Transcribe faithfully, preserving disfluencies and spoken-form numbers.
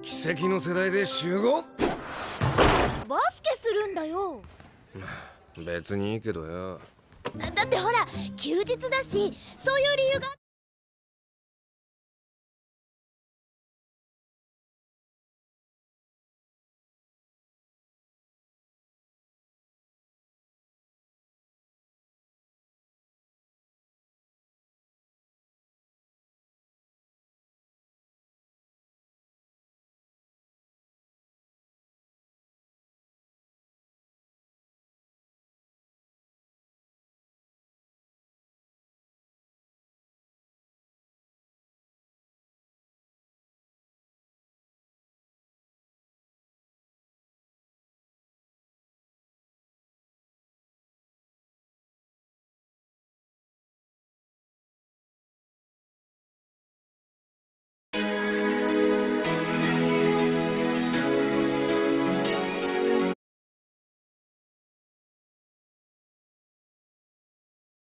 奇跡の世代で集合。 バスケするんだよ。 別にいいけどよ。 だってほら休日だし、そういう理由が